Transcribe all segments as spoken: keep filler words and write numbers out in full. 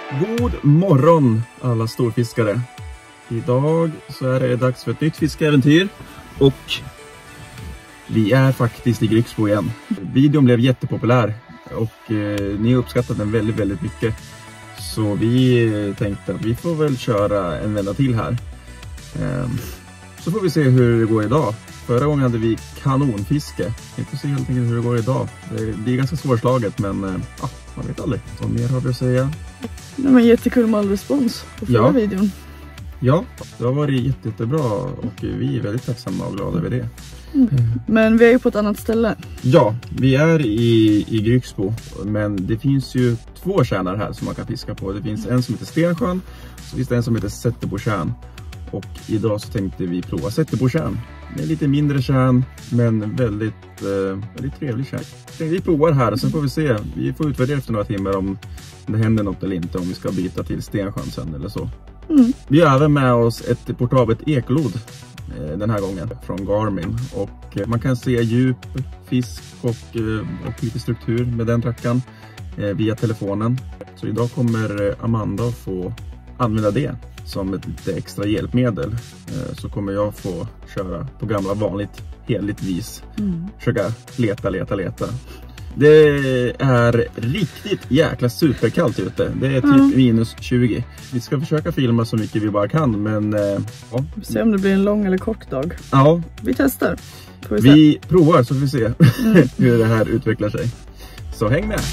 God morgon alla storfiskare. Idag så är det dags för ett nytt fiskeäventyr och vi är faktiskt i Grycksbo igen. Videon blev jättepopulär och eh, ni har uppskattat den väldigt väldigt mycket. Så vi tänkte att vi får väl köra en vända till här. Eh, så får vi se hur det går idag. Förra gången hade vi kanonfiske. Vi får se helt enkelt hur det går idag. Det blir ganska svårslaget men eh, ja, man vet aldrig. Vad mer har du att säga? Det var jättekul med all respons på förra ja. videon. Ja, det har varit jätte, jättebra och vi är väldigt tacksamma och glada över det. Mm. Men vi är ju på ett annat ställe. Ja, vi är i, i Grycksbo, men det finns ju två tjärnar här som man kan fiska på. Det finns en som heter Stensjön, så finns det en som heter Sätterbotjärn. Och idag så tänkte vi prova Sätterbotjärn. Det är lite mindre tjärn, men väldigt, eh, väldigt trevlig tjärn. Vi provar här och sen får vi se. Vi får utvärdera efter några timmar om det händer något eller inte, om vi ska byta till Stensjön sen eller så. Mm. Vi har även med oss ett portabelt ekolod eh, den här gången från Garmin. Och eh, man kan se djup, fisk och, eh, och lite struktur med den trackan eh, via telefonen. Så idag kommer eh, Amanda att få använda det som ett lite extra hjälpmedel. Eh, så kommer jag få köra på gamla vanligt heligt vis. Mm. Försöka leta, leta, leta. Det är riktigt jäkla superkallt ute. Det är typ mm. minus tjugo. Vi ska försöka filma så mycket vi bara kan, men ja. Vi ser om det blir en lång eller kort dag. Ja. Vi testar. Får vi, vi provar så får vi se mm. hur det här utvecklar sig. Så häng med!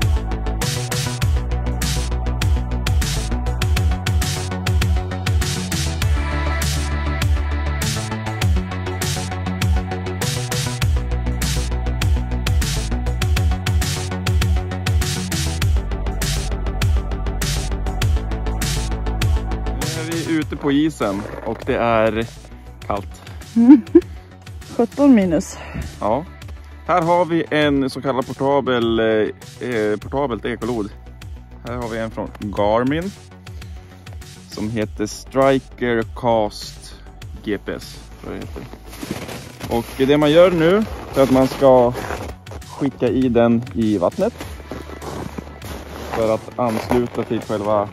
Ute på isen och det är kallt. sjutton minus. Ja. Här har vi en så kallad portabel eh, portabelt ekolod. Här har vi en från Garmin som heter Striker Cast G P S, tror jag det heter. Och det man gör nu är att man ska skicka i den i vattnet för att ansluta till själva.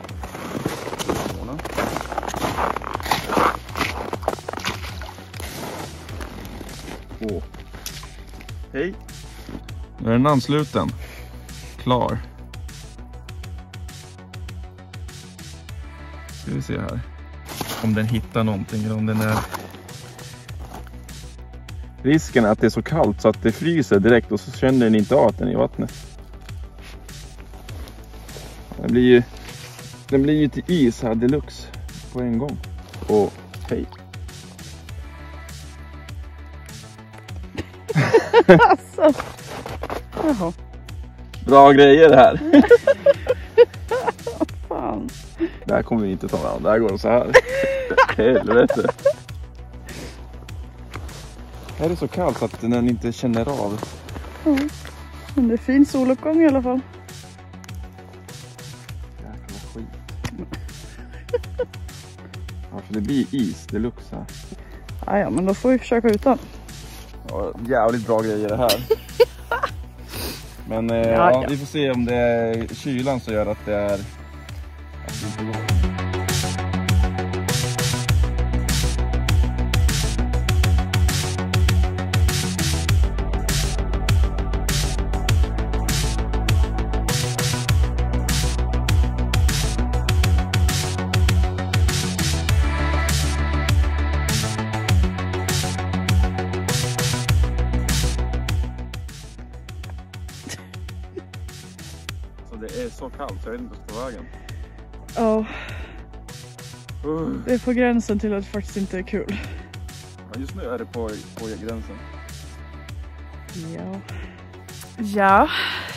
Oh. Hej. Nu är den ansluten. Klar. Ska vi se här. Om den hittar någonting eller om den är... Risken är att det är så kallt så att det fryser direkt och så känner den inte av att den är i vattnet. Den blir ju, den blir ju till is här deluxe på en gång. Och hej. Alltså. Jaha. Bra grejer det här. Fan. Det här kommer vi inte ta med. Det här går så här. Helvete. Här är det så kallt att den inte känner av. Mm. Men det är fin soluppgång i alla fall. Jäkla skit. Ja, för det blir is deluxe här. Ja, ja, men då får vi försöka utan. Ja, jävligt bra grejer det här. Men eh, ja, ja. Ja, vi får se om det är kylan som gör att det är att det inte går. Det är så kallt så jag vet inte på vägen. Ja. Uh. Det är på gränsen till att det faktiskt inte är kul. Ja, just nu är det på, på gränsen. Ja. Ja.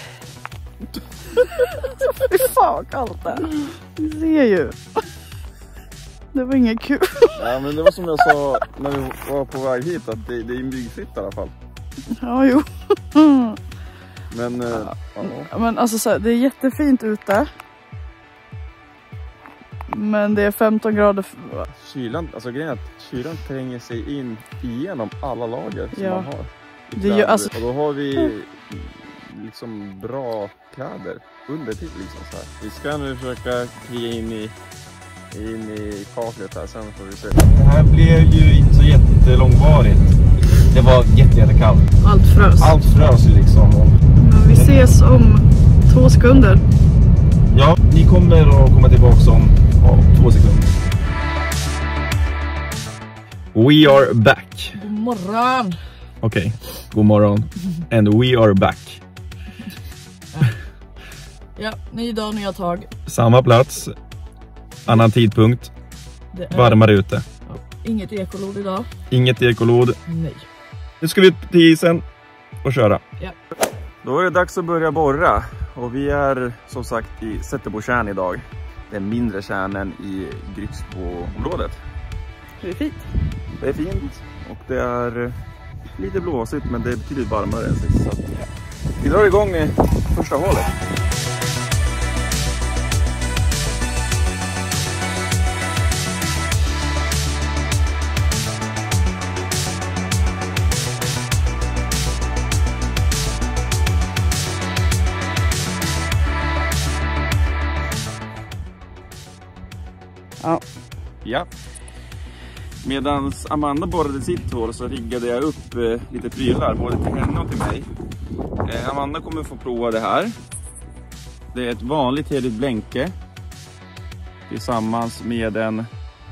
Fy fan vad kallt det är. Du ser ju. Det var inget kul. Ja, men det var som jag sa när vi var på väg hit att det, det är myggfritt i alla fall. Ja, jo. Men, äh, ja. Men alltså så här, det är jättefint ute. Men det är femton grader. Kylan, alltså grejen är att kylan tränger sig in igenom alla lager som ja. man har. Det gör, alltså... Och då har vi liksom bra kläder under till liksom så här. Vi ska nu försöka kliva in i, in i kaklet här, sen får vi se. Det här blev ju inte så jättelångvarigt. Det var jättekallt. Allt frös. Allt frös liksom. Och... Men vi ses om två sekunder. Ja, ni kommer att komma tillbaka om ja, två sekunder. We are back. God morgon. Okej, okay. God morgon. And we are back. Ja, ny dag, nya tag. Samma plats. Annan tidpunkt. Är... Varmare ute. Ja, inget ekolod idag. Inget ekolod. Nej. Nu ska vi ut till isen och köra. Ja. Då är det dags att börja borra. Och vi är som sagt i Sätterbotjärn idag. Den mindre kärnen i Grycksboområdet. Det är fint. Det är fint och det är lite blåsigt, men det är betydligt varmare än sist. Så vi drar igång i första hålet. Ja. Ja. Medan Amanda borrade sitt hål så riggade jag upp eh, lite prylar både till henne och till mig. Eh, Amanda kommer få prova det här. Det är ett vanligt heligt blänke tillsammans med en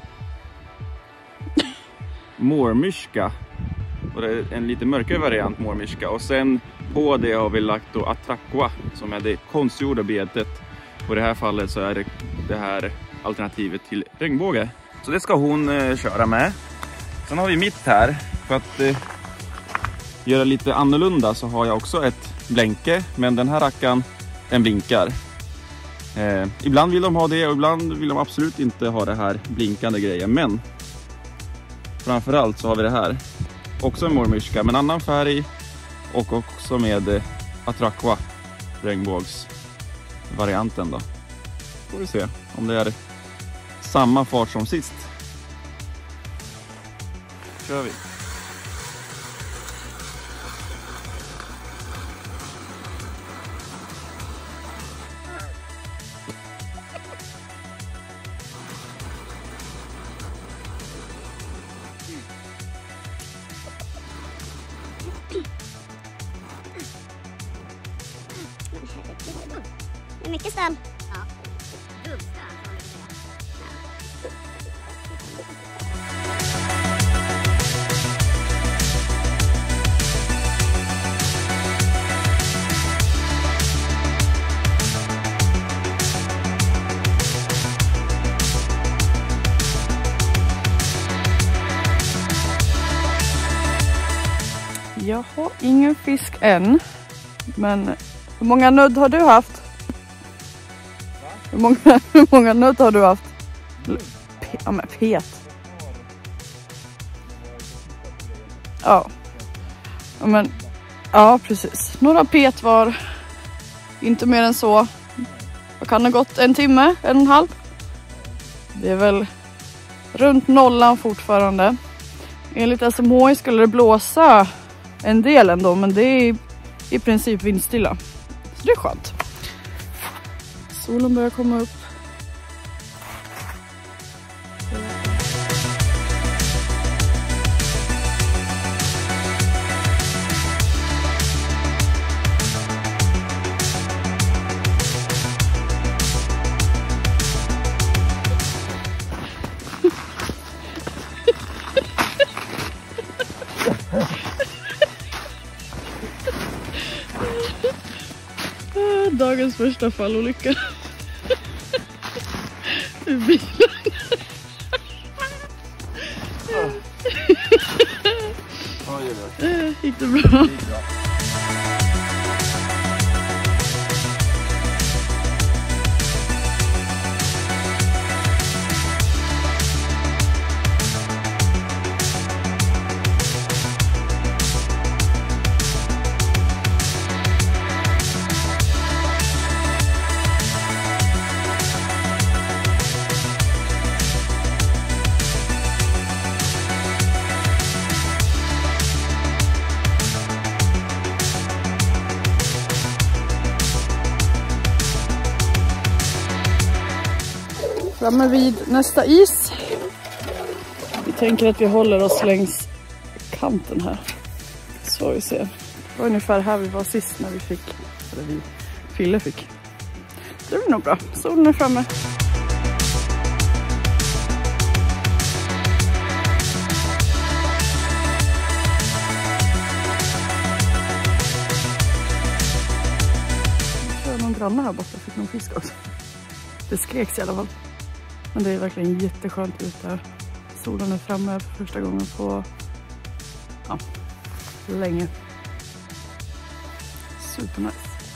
mårmyska. Och det är en lite mörkare variant mårmyska. Och sen på det har vi lagt då Attraqua som är det konstgjorda betet. Och i det här fallet så är det det här alternativet till regnbåge. Så det ska hon eh, köra med. Sen har vi mitt här. För att eh, göra lite annorlunda så har jag också ett blänke. Men den här rackan, den blinkar. Eh, ibland vill de ha det och ibland vill de absolut inte ha det här blinkande grejen. Men framförallt så har vi det här. Också en mårmyska men annan färg. Och också med eh, Attraqua regnbågsvarianten då. Får vi se om det är samma fart som sist. Kör vi. Det är mycket stöd. Ja. Jag har ingen fisk än. Men hur många nödd har du haft? Hur många, hur många nödd har du haft? P- ja men pet. Ja. Ja men, ja precis. Några pet var. Inte mer än så. Vad kan det ha gått? En timme? En och en halv? Det är väl runt nollan fortfarande. Enligt S M H I skulle det blåsa en del ändå, men det är i princip vindstilla. Så det är skönt. Solen börjar komma upp. Dagens första fallolycka. I bilen. Gick det bra? Framme vid nästa is. Vi tänker att vi håller oss längs kanten här. Så vi ser. Det var ungefär här vi var sist när vi fick, eller vi, Fille fick. Det blir nog bra. Solen är framme. Någon granne här borta fick någon fisk också. Det skreks i alla fall. Men det är verkligen jätteskönt ut där. Solen är framme för första gången på ja, länge. Supernice.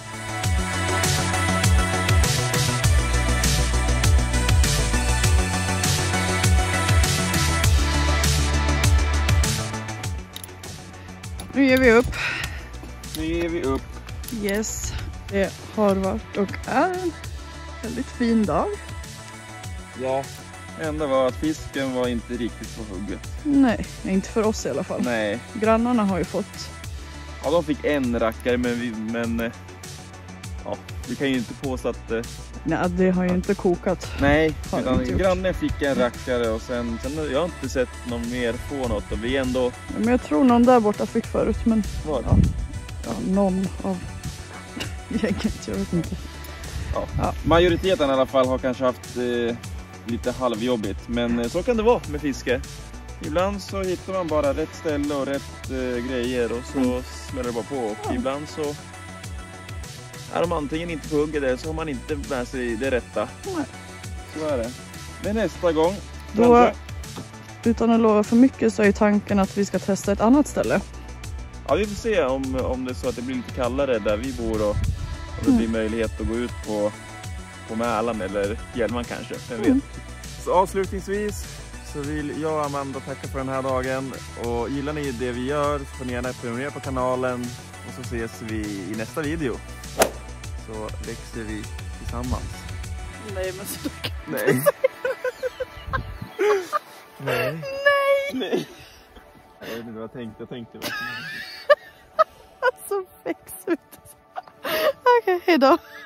Nu ger vi upp. Nu ger vi upp. Yes. Det har varit och är en väldigt fin dag. Ja, det enda var att fisken var inte riktigt på hugget. Nej, inte för oss i alla fall. Nej. Grannarna har ju fått... Ja, de fick en rackare, men vi, men, ja, vi kan ju inte påstå att... Nej, det har ju inte kokat. Nej, har utan grannen fick en rackare och sen, sen jag har inte sett någon mer få något. Och vi ändå... Men jag tror någon där borta fick förut, men... Var? Ja, ja, någon av... gänget, jag vet inte. Ja. Ja. Majoriteten i alla fall har kanske haft eh, lite halvjobbigt, men eh, så kan det vara med fiske. Ibland så hittar man bara rätt ställe och rätt eh, grejer och så mm. smäller det bara på. Och ja. Ibland så är de antingen inte på hugget eller så har man inte med sig det rätta. Nej. Så är det. Men nästa gång... Då, kanske... utan att lova för mycket, så är tanken att vi ska testa ett annat ställe. Ja, vi får se om, om det är så att det blir lite kallare där vi bor och om det blir möjlighet att gå ut på, på Mälaren eller Hjälman kanske, vem vet. Mm. Så avslutningsvis så vill jag och Amanda tacka för den här dagen, och gillar ni det vi gör så får ni gärna prenumerera på kanalen, och så ses vi i nästa video. Så växer vi tillsammans. Nej, men så Nej. Nej. Nej. Nej. Jag vet inte vad jag tänkte, jag tänkte vad alltså väx ut. Okej, okay, hejdå.